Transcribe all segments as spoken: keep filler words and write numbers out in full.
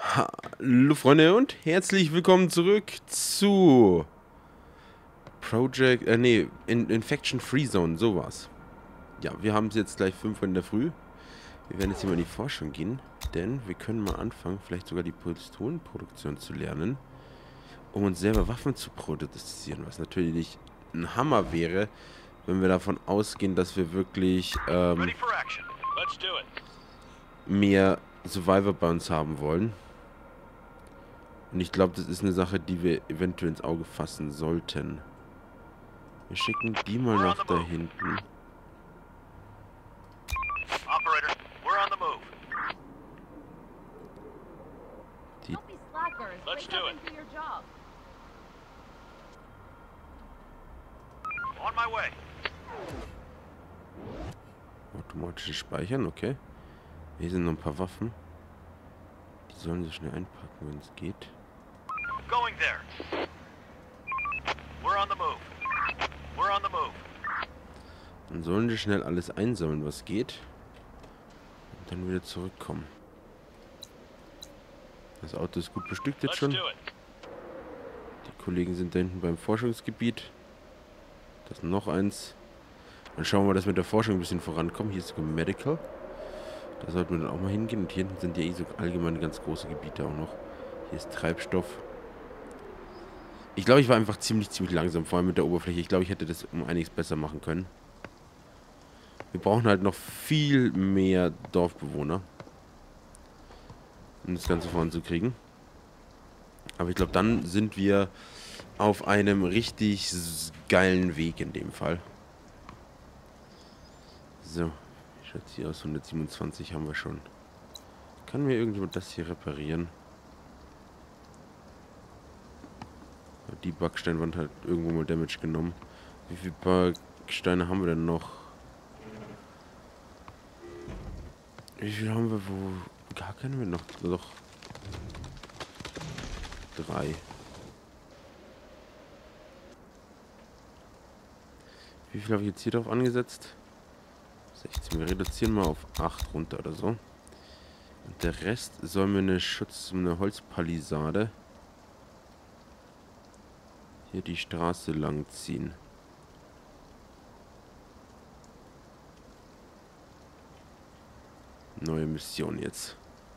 Hallo Freunde und herzlich willkommen zurück zu Project, äh nee, in Infection Free Zone, sowas. Ja, wir haben es jetzt gleich fünf Uhr in der Früh. Wir werden jetzt hier mal in die Forschung gehen, denn wir können mal anfangen, vielleicht sogar die Pistolenproduktion zu lernen, um uns selber Waffen zu produzieren, was natürlich ein Hammer wäre, wenn wir davon ausgehen, dass wir wirklich ähm, mehr Survivor bei uns haben wollen. Und ich glaube, das ist eine Sache, die wir eventuell ins Auge fassen sollten. Wir schicken die mal noch da hinten. Die automatische Speichern, okay. Hier sind noch ein paar Waffen. Die sollen sie schnell einpacken, wenn es geht. Going there. We're on the move. We're on the move. Dann sollen die schnell alles einsammeln, was geht. Und dann wieder zurückkommen. Das Auto ist gut bestückt jetzt schon. Die Kollegen sind da hinten beim Forschungsgebiet. Das ist noch eins. Dann schauen wir, dass wir mit der Forschung ein bisschen vorankommen. Hier ist sogar Medical. Da sollten wir dann auch mal hingehen. Und hier hinten sind ja eh so allgemein ganz große Gebiete auch noch. Hier ist Treibstoff. Ich glaube, ich war einfach ziemlich, ziemlich langsam, vor allem mit der Oberfläche. Ich glaube, ich hätte das um einiges besser machen können. Wir brauchen halt noch viel mehr Dorfbewohner, um das Ganze voranzukriegen. Aber ich glaube, dann sind wir auf einem richtig geilen Weg in dem Fall. So, ich schätze hier aus hundertsiebenundzwanzig haben wir schon. Kann mir irgendjemand das hier reparieren? Die Backsteinwand hat irgendwo mal Damage genommen. Wie viele Backsteine haben wir denn noch? Wie viel haben wir, wo gar keine mehr noch? Doch. Drei. Wie viel habe ich jetzt hier drauf angesetzt? sechzehn. Wir reduzieren mal auf acht runter oder so. Und der Rest soll mir eine Schutz, eine Holzpalisade hier die Straße lang ziehen. Neue Mission jetzt.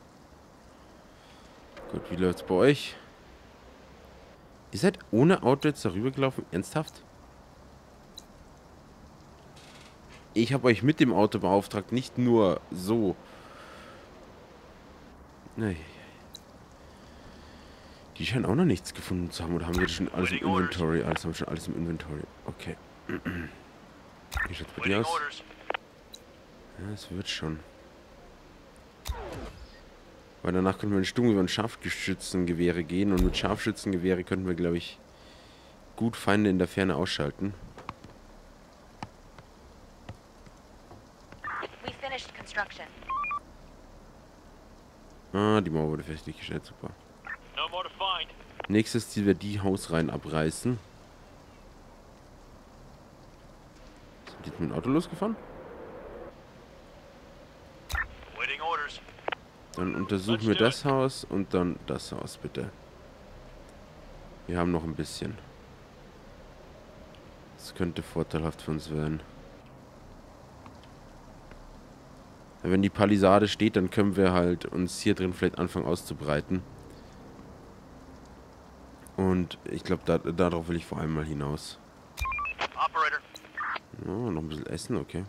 Gut, wie läuft's bei euch? Ihr seid ohne Auto jetzt darüber gelaufen? Ernsthaft? Ich habe euch mit dem Auto beauftragt, nicht nur so. Nee. Die scheinen auch noch nichts gefunden zu haben. Oder haben wir schon alles im Inventory? Alles haben wir schon alles im Inventory. Okay. Wie schaut's bei dir aus? Ja, es wird schon. Weil danach können wir in Sturm über ein Scharfschützengewehre gehen. Und mit Scharfschützengewehre könnten wir, glaube ich, gut Feinde in der Ferne ausschalten. Ah, die Mauer wurde fertiggestellt. Super. Nächstes Ziel wäre die Hausreihen abreißen. Sind die jetzt mit dem Auto losgefahren? Dann untersuchen wir das Haus und dann das Haus, bitte. Wir haben noch ein bisschen. Das könnte vorteilhaft für uns werden. Wenn die Palisade steht, dann können wir halt uns hier drin vielleicht anfangen auszubreiten. Und ich glaube, da, darauf will ich vor allem mal hinaus. Oh, noch ein bisschen Essen, okay.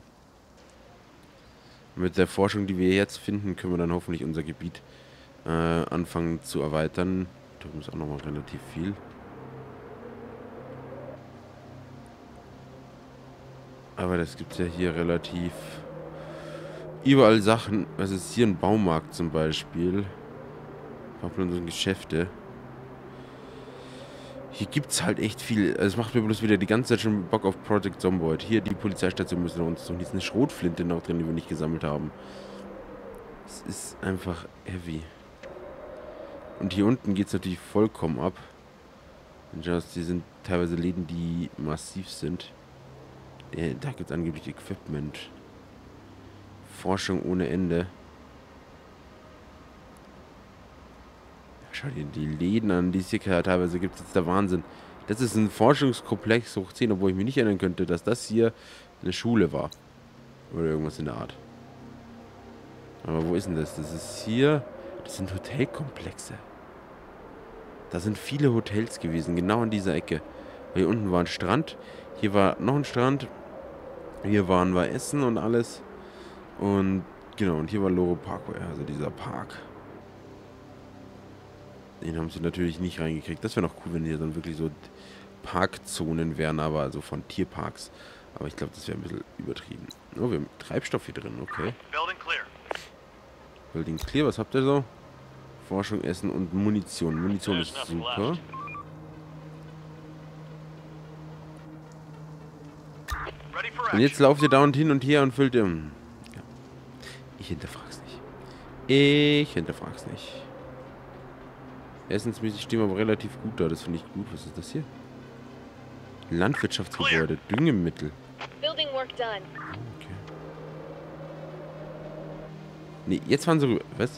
Mit der Forschung, die wir jetzt finden, können wir dann hoffentlich unser Gebiet äh, anfangen zu erweitern. Da ist auch nochmal relativ viel. Aber das gibt es ja hier relativ überall Sachen. Was ist hier ein Baumarkt zum Beispiel? Unsere Geschäfte. Hier gibt es halt echt viel. Also es macht mir bloß wieder die ganze Zeit schon Bock auf Project Zomboid. Hier, die Polizeistation müssen wir uns suchen. Hier ist eine Schrotflinte noch drin, die wir nicht gesammelt haben. Es ist einfach heavy. Und hier unten geht es natürlich vollkommen ab. Just, hier sind teilweise Läden, die massiv sind. Ja, da gibt es angeblich Equipment. Forschung ohne Ende. schau dir die Läden an, die es hier teilweise gibt. Das ist der Wahnsinn. Das ist ein Forschungskomplex hoch zehn, obwohl ich mich nicht erinnern könnte, dass das hier eine Schule war. Oder irgendwas in der Art. Aber wo ist denn das? Das ist hier... Das sind Hotelkomplexe. Da sind viele Hotels gewesen, genau an dieser Ecke. Hier unten war ein Strand. Hier war noch ein Strand. Hier waren wir essen und alles. Und genau, und hier war Loro Parkway, also dieser Park. Den haben sie natürlich nicht reingekriegt. Das wäre noch cool, wenn hier dann wirklich so Parkzonen wären, aber also von Tierparks. Aber ich glaube, das wäre ein bisschen übertrieben. Oh, wir haben Treibstoff hier drin, okay. Building clear. Building clear, was habt ihr so? Forschung, Essen und Munition. Munition ist super. Und jetzt lauft ihr da und hin und her und füllt ihr... Ja. Ich hinterfrag's nicht. Ich hinterfrag's nicht. Essensmäßig stehen wir aber relativ gut da. Das finde ich gut. Was ist das hier? Landwirtschaftsgebäude. Düngemittel. Building work done. Okay. Nee, jetzt fahren sie rüber. Was?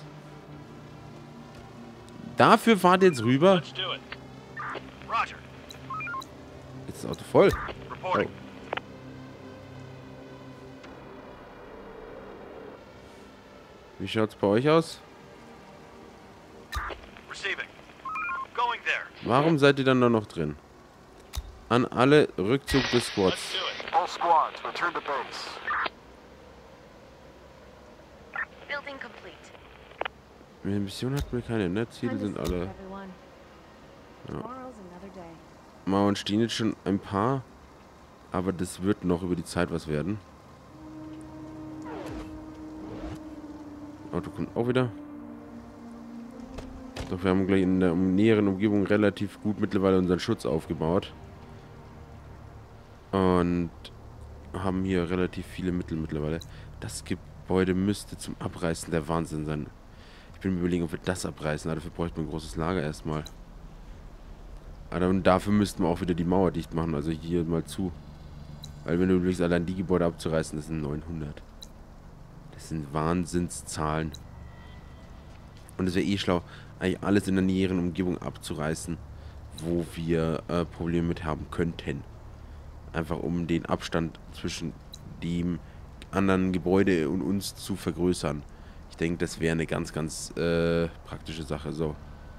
Dafür fahrt ihr jetzt rüber? Let's do it. Roger. Jetzt ist das Auto voll. Reporting. Oh. Wie schaut's bei euch aus? Receiving. Going there. Warum seid ihr dann da noch drin? An alle Rückzug des Squads. Let's do it. All squads, return to base. Building complete. Eine Mission hat mir keine, ne? Ziele sind alle. Ja. Tomorrow's another day. Mauern stehen jetzt schon ein paar. Aber das wird noch über die Zeit was werden. Auto kommt auch wieder. Doch wir haben gleich in der näheren Umgebung relativ gut mittlerweile unseren Schutz aufgebaut. Und haben hier relativ viele Mittel mittlerweile. Das Gebäude müsste zum Abreißen der Wahnsinn sein. Ich bin mir überlegen, ob wir das abreißen. Aber dafür bräuchten wir ein großes Lager erstmal. Aber dafür müssten wir auch wieder die Mauer dicht machen. Also hier mal zu. Weil wenn du überlegst, allein die Gebäude abzureißen, das sind neunhundert. Das sind Wahnsinnszahlen. Und es wäre eh schlau, eigentlich alles in der näheren Umgebung abzureißen, wo wir äh, Probleme mit haben könnten. Einfach um den Abstand zwischen dem anderen Gebäude und uns zu vergrößern. Ich denke, das wäre eine ganz, ganz äh, praktische Sache. So.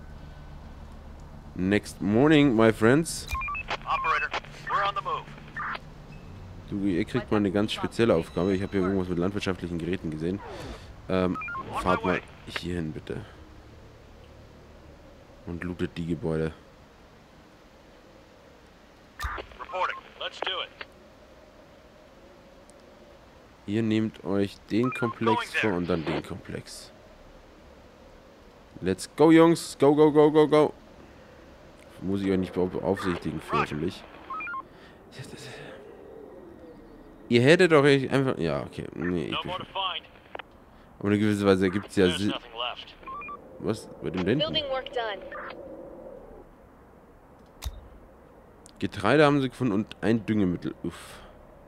Next morning, my friends. Operator, we're on the move. Du, ihr kriegt mal eine ganz spezielle Aufgabe. Ich habe hier irgendwas mit landwirtschaftlichen Geräten gesehen. Ähm, fahrt mal hier hin, bitte. Und lootet die Gebäude. Reporting. Let's do it. Ihr nehmt euch den Komplex vor und dann den Komplex. Let's go, Jungs. Go, go, go, go, go. Muss ich euch nicht beaufsichtigen, hoffentlich. Ihr hättet doch echt einfach... Ja, okay. Nee, ich bin schon. Aber in gewisser Weise gibt es ja... Si Was? Bei dem denn? Building work done. Getreide haben sie gefunden und ein Düngemittel. Uff.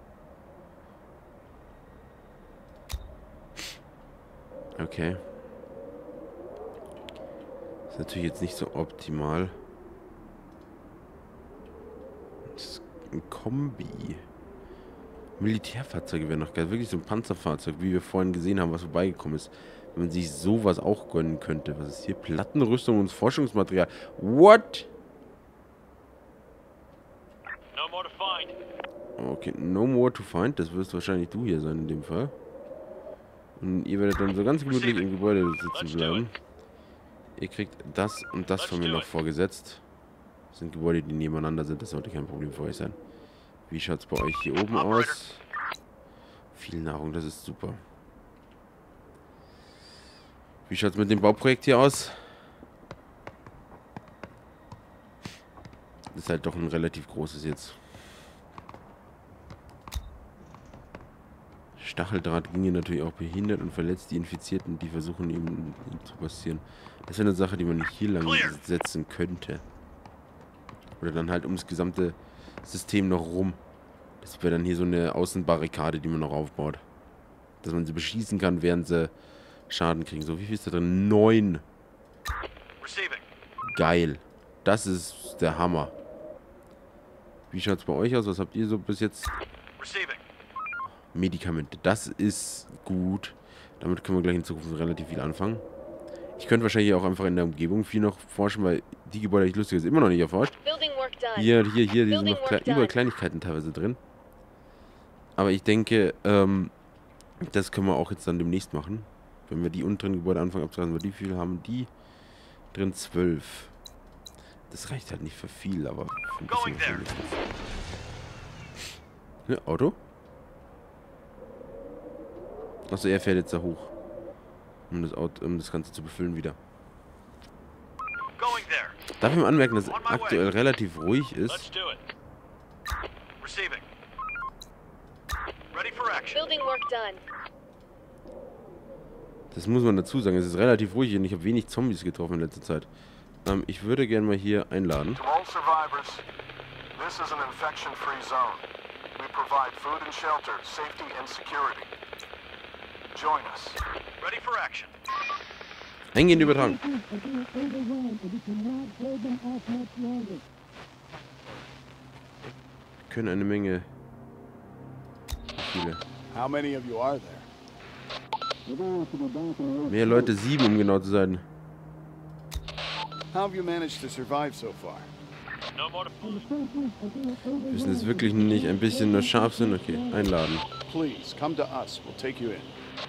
Okay. Ist natürlich jetzt nicht so optimal. Das ist ein Kombi. Militärfahrzeuge wären noch geil. Wirklich so ein Panzerfahrzeug, wie wir vorhin gesehen haben, was vorbeigekommen ist. Wenn man sich sowas auch gönnen könnte. Was ist hier? Plattenrüstung und Forschungsmaterial. What? No more to find. Okay, no more to find. Das wirst wahrscheinlich du hier sein in dem Fall. Und ihr werdet dann so ganz gemütlich im Gebäude sitzen bleiben. Ihr kriegt das und das von mir noch vorgesetzt. Das sind Gebäude, die nebeneinander sind. Das sollte kein Problem für euch sein. Wie schaut es bei euch hier oben aus? Viel Nahrung, das ist super. Wie schaut es mit dem Bauprojekt hier aus? Das ist halt doch ein relativ großes jetzt. Stacheldraht ginge natürlich auch behindert und verletzt die Infizierten, die versuchen ihm, ihm zu passieren. Das wäre eine Sache, die man nicht hier lang setzen könnte. Oder dann halt ums gesamte System noch rum. Das wäre dann hier so eine Außenbarrikade, die man noch aufbaut. Dass man sie beschießen kann, während sie Schaden kriegen. So, wie viel ist da drin? Neun. Receiving. Geil. Das ist der Hammer. Wie schaut es bei euch aus? Was habt ihr so bis jetzt? Receiving. Medikamente. Das ist gut. Damit können wir gleich in Zukunft relativ viel anfangen. Ich könnte wahrscheinlich auch einfach in der Umgebung viel noch forschen, weil die Gebäude, die ich lustig ist, immer noch nicht erforscht. Building work done. Hier, hier, hier, hier sind Building noch work Kle done. überall Kleinigkeiten teilweise drin. Aber ich denke, ähm, das können wir auch jetzt dann demnächst machen. Wenn wir die unteren Gebäude anfangen abzureißen, weil die viel haben die drin zwölf. Das reicht halt nicht für viel, aber für ein bisschen Going there. wenigstens. Ne, Auto? Achso, er fährt jetzt da hoch. Um das, Auto, um das Ganze zu befüllen wieder. Going there. Darf ich mal anmerken, dass es On my way. aktuell relativ ruhig Let's ist? do it. Receiving. Ready for action. Building work done. Das muss man dazu sagen. Es ist relativ ruhig und ich habe wenig Zombies getroffen in letzter Zeit. Ähm, ich würde gerne mal hier einladen. To all survivors, this is an infection-free zone. We provide food and shelter, safety and security. Join us. Ready for action. Eingehend übertragen. Wir können eine Menge. Viele. How many of you are there? Mehr Leute, sieben um genau zu sein. How have you managed to survive so far? No more to Wir müssen jetzt wirklich nicht ein bisschen nur scharf sind. Okay, einladen. Please, come to us. We'll take you in.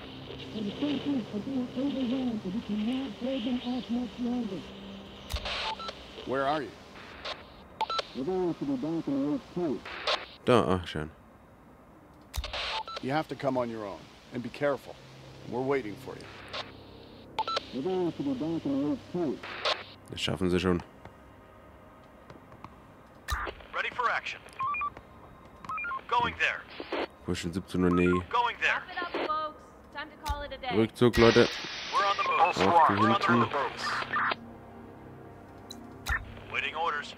Where are you? Da, ach schön. You have to come on your own. And be careful. We're waiting for you. Das schaffen sie schon. Ready for action. Going there. Burschen siebzehn Uhr, nee. Going there. Wrap it up, folks. Time to call it a day. Rückzug, Leute. We're on the All move. squads, Off to return hinten. to base. Waiting orders.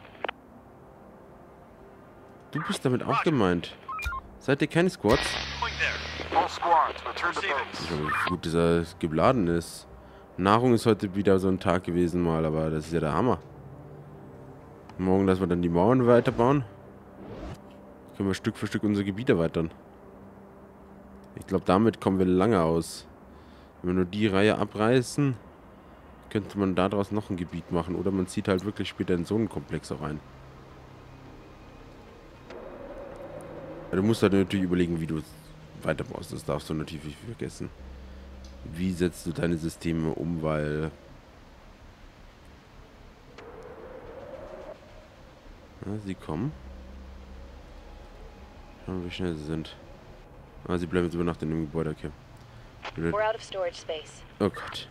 Du bist damit auch gemeint. Seid ihr keine Squads? Going there. All squads, return to Receiving. base. Ja, wie gut dieser geladen ist. Nahrung ist heute wieder so ein Tag gewesen mal, aber das ist ja der Hammer. Morgen lassen wir dann die Mauern weiterbauen. Können wir Stück für Stück unsere Gebiete erweitern. Ich glaube, damit kommen wir lange aus. Wenn wir nur die Reihe abreißen, könnte man daraus noch ein Gebiet machen. Oder man zieht halt wirklich später in so einen Komplex auch ein. Ja, du musst halt natürlich überlegen, wie du es weiterbaust. Das darfst du natürlich nicht vergessen. Wie setzt du deine Systeme um, weil... Ja, sie kommen. Schauen wir, wie schnell sie sind. Ah, sie bleiben jetzt über Nacht in dem Gebäude, okay. We're out of storage space. Oh Gott.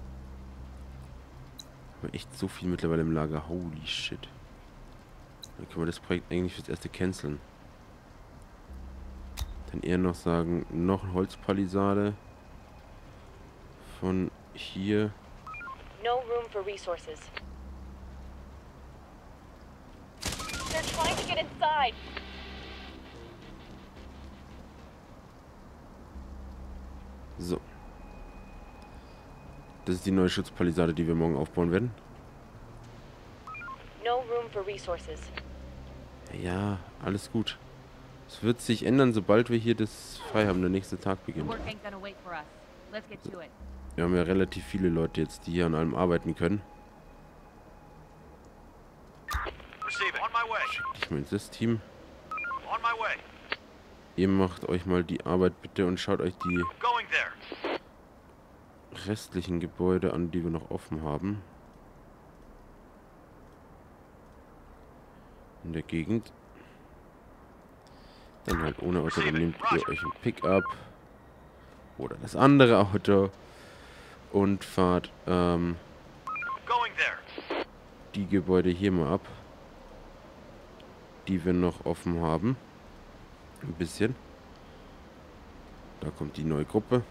Wir haben echt so viel mittlerweile im Lager. Holy shit. Dann können wir das Projekt eigentlich fürs erste canceln. Dann eher noch sagen, noch eine Holzpalisade. Von hier. No room for resources. They're trying to get inside. So. Das ist die neue Schutzpalisade, die wir morgen aufbauen werden. No room for resources. Ja, alles gut. Es wird sich ändern, sobald wir hier das frei haben, der nächste Tag beginnt. Work ain't gonna wait for us. Let's get to it. Wir haben ja relativ viele Leute jetzt, die hier an allem arbeiten können. Receiving. On my way. Schick dich mal ins System. On my way. Ihr macht euch mal die Arbeit bitte und schaut euch die Going there. restlichen Gebäude an, die wir noch offen haben. In der Gegend. Dann halt ohne Auto, dann nehmt ihr euch ein Pickup. Oder das andere Auto. Und fahrt ähm, Going there. die Gebäude hier mal ab. Die wir noch offen haben. Ein bisschen. Da kommt die neue Gruppe.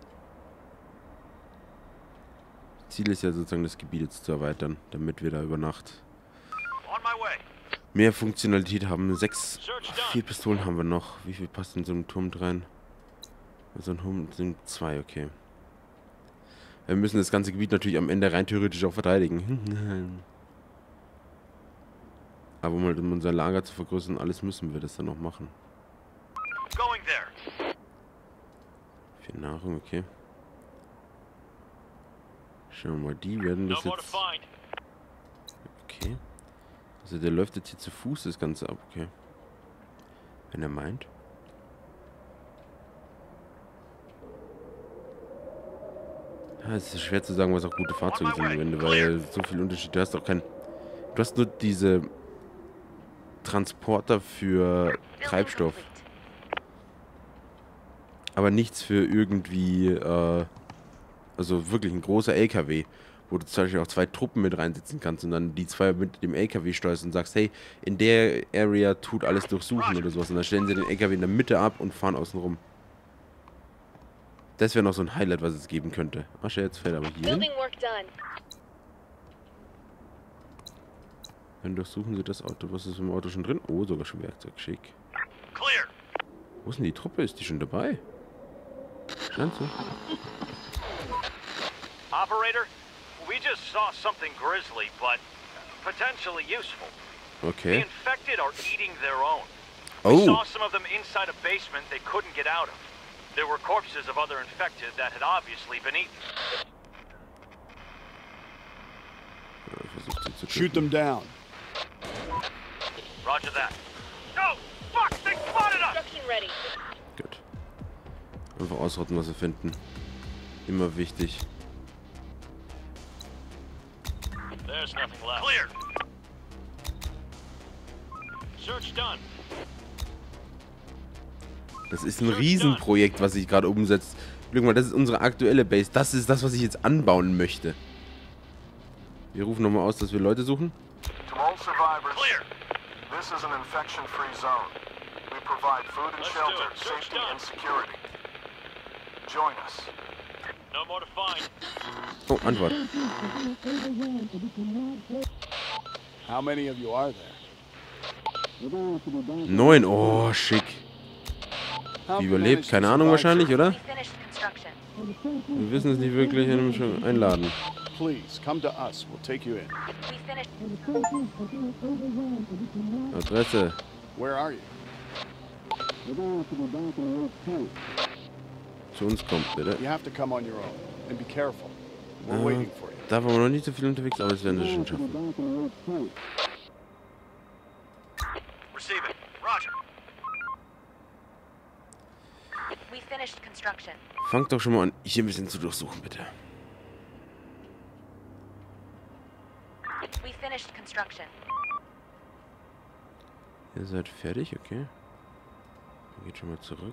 Ziel ist ja sozusagen, das Gebiet jetzt zu erweitern, damit wir da über Nacht On my way. mehr Funktionalität haben. Sechs, Search vier done. Pistolen haben wir noch. Wie viel passt in so einen Turm rein? So ein Turm sind zwei, okay. Wir müssen das ganze Gebiet natürlich am Ende rein theoretisch auch verteidigen. Aber um halt um unser Lager zu vergrößern, alles müssen wir das dann noch machen. Going there. Für Nahrung, okay. Schauen wir mal, die werden das No more to jetzt... find. Okay. Also der läuft jetzt hier zu Fuß das Ganze ab, okay. Wenn er meint. Ja, es ist schwer zu sagen, was auch gute Fahrzeuge sind am Ende, weil so viel Unterschied, du hast auch kein... Du hast nur diese Transporter für Treibstoff. Aber nichts für irgendwie, äh, also wirklich ein großer L K W, wo du zum Beispiel auch zwei Truppen mit reinsetzen kannst und dann die zwei mit dem L K W steuerst und sagst, hey, in der Area tut alles durchsuchen oder sowas. Und dann stellen sie den L K W in der Mitte ab und fahren außen rum. Das wäre noch so ein Highlight, was es geben könnte. Ach, jetzt fällt aber hier hin. Building work done. Dann durchsuchen sie das Auto. Was ist im Auto schon drin? Oh, sogar schon Werkzeug. Schick. Clear. Wo ist denn die Truppe? Ist die schon dabei? Scheint so. Operator, we just saw something grisly, but potentially useful. The Okay. infected are eating their own. We Oh. saw some of them inside a basement they couldn't get out of. There were corpses of other infected that had obviously been eaten. Ja, versucht sie zu Shoot töten. them down. Roger that. No! Fuck! They spotted us! Construction ready. Gut. Einfach ausrotten, was wir finden. Immer wichtig. There's nothing left. Clear. Search done. Das ist ein Riesenprojekt, was sich gerade umsetzt. Guck mal, das ist unsere aktuelle Base. Das ist das, was ich jetzt anbauen möchte. Wir rufen nochmal aus, dass wir Leute suchen. To all survivors, Clear. this is an infection-free zone. We provide food and Let's do shelter, it. Search safety done. and security. Join us. No more to find. Oh, Antwort. How many of you are there? Neun. Oh, schick. How Die have you überlebt. managed to Keine Ahnung survive wahrscheinlich, so- oder? We finished construction. Wir wissen es nicht wirklich. Schon einladen. Please, come to us. We'll take you in. We finished. Adresse. Where are you? Zu uns kommt, bitte. You have to come on your own. And be careful. We're Äh, waiting for you. Da waren wir noch nicht so viel unterwegs, aber das werden wir schon schaffen. Receive it. Roger. We finished construction. Fangt doch schon mal an, hier ein bisschen zu durchsuchen, bitte. We finished construction. Ihr seid fertig, okay. Dann geht schon mal zurück.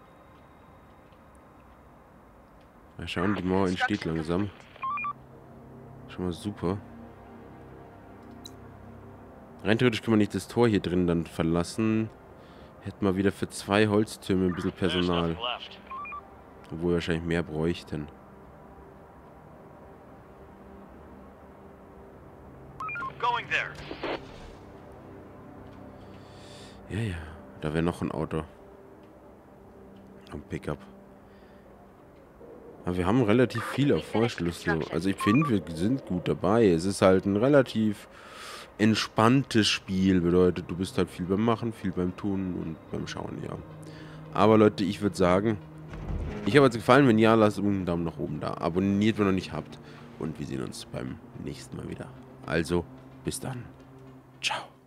Mal schauen, die Mauer entsteht langsam. Schon mal super. Rein theoretisch können wir nicht das Tor hier drin dann verlassen. Hätten wir wieder für zwei Holztürme ein bisschen There's Personal. nothing left. Obwohl wir wahrscheinlich mehr bräuchten. Going there. Ja, ja. Da wäre noch ein Auto. Ein Pickup. Aber wir haben relativ viel auf Vorschlüsse. Also ich finde, wir sind gut dabei. Es ist halt ein relativ entspanntes Spiel. Bedeutet, du bist halt viel beim Machen, viel beim Tun und beim Schauen, ja. Aber Leute, ich würde sagen, ich habe euch gefallen. Wenn ja, lasst einen Daumen nach oben da. Abonniert, wenn ihr noch nicht habt. Und wir sehen uns beim nächsten Mal wieder. Also, bis dann. Ciao.